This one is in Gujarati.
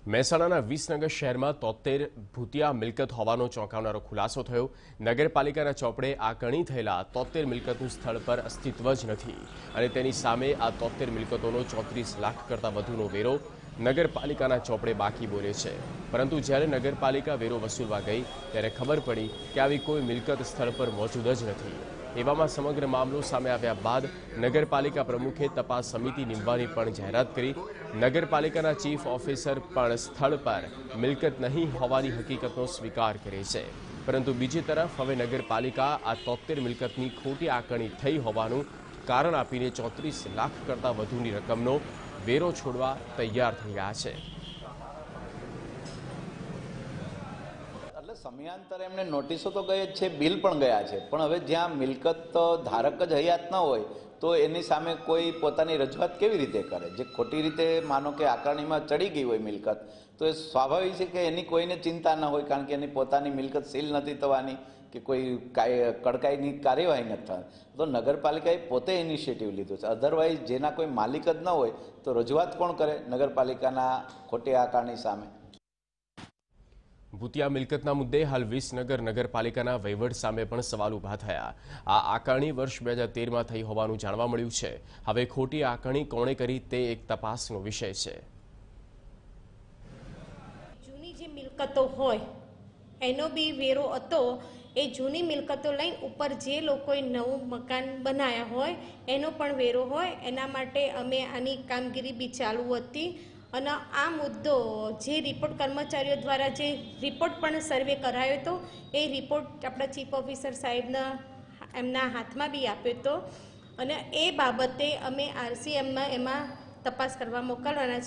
મહેસાણાના વિસનગર શહેરમાં 73 ભૂતિયા મિલકત હોવાનો ચોંકાવનારો ખુલાસો થયો। નગરપાલિકાના ચોપડે આકારણી થયેલા 73 મિલકતનું સ્થળ પર અસ્તિત્વ જ નથી અને તેની સામે આ 73 મિલકતોનો 34 લાખ કરતાં વધુનો વેરો નગરપાલિકાના ચોપડે બાકી બોલે છે। પરંતુ જ્યારે નગરપાલિકા વેરો વસૂલવા ગઈ ત્યારે ખબર પડી કે આવી કોઈ મિલકત સ્થળ પર મોજૂદ જ નથી। એવામાં સમગ્ર મામલો સામે આવ્યા બાદ નગરપાલિકા પ્રમુખે તપાસ સમિતિ નીમવાની પણ જાહેરાત કરી। નગરપાલિકાના ચીફ ઓફિસર પણ સ્થળ પર મિલકત નહીં હોવાની હકીકતનો સ્વીકાર કરે છે, પરંતુ બીજી તરફ હવે નગરપાલિકા આ 73 મિલકતની ખોટી આકારણી થઈ હોવાનું કારણ આપીને 34 લાખ કરતાં વધુની રકમનો વેરો છોડવા તૈયાર થઈ ગયા છે। સમયાંતરે એમને નોટિસો તો ગઈ જ છે, બિલ પણ ગયા છે, પણ હવે જ્યાં મિલકત ધારક જ હયાત ન હોય તો એની સામે કોઈ પોતાની રજૂઆત કેવી રીતે કરે? જે ખોટી રીતે માનો કે આકારણીમાં ચડી ગઈ હોય મિલકત, તો એ સ્વાભાવિક છે કે એની કોઈને ચિંતા ન હોય, કારણ કે એની પોતાની મિલકત સીલ નથી થવાની કે કોઈ કડકાઈની કાર્યવાહી નથી થવાની। તો નગરપાલિકાએ પોતે ઇનિશિયેટિવ લીધો છે। અધરવાઇઝ જેના કોઈ માલિક જ ન હોય તો રજૂઆત કોણ કરે નગરપાલિકાના ખોટી આકારણી સામે? ભૂતિયા મિલકતના મુદ્દે હાલ વિસનગર નગરપાલિકાના વહીવટ સામે પણ સવાલ ઊભા થયા। આ આકારણી વર્ષ 2013માં થઈ હોવાનું જાણવા મળ્યું છે। હવે ખોટી આકારણી કોણે કરી તે એક તપાસનો વિષય છે। જૂની જે મિલકતો હોય એનો બી વેરો હતો, એ જૂની મિલકતો લઈને ઉપર જે લોકોએ નવું મકાન બનાવ્યા હોય એનો પણ વેરો હોય। એના માટે અમે આની કામગીરી બી ચાલુ હતી અને આ મુદ્દો જે રિપોર્ટ કર્મચારીઓ દ્વારા જે રિપોર્ટ પણ સર્વે કરાયો હતો, એ રિપોર્ટ આપણા ચીફ ઓફિસર સાહેબના એમના હાથમાં બી આપ્યો હતો અને એ બાબતે અમે RCMમાં એમાં તપાસ કરવા મોકલવાના છે।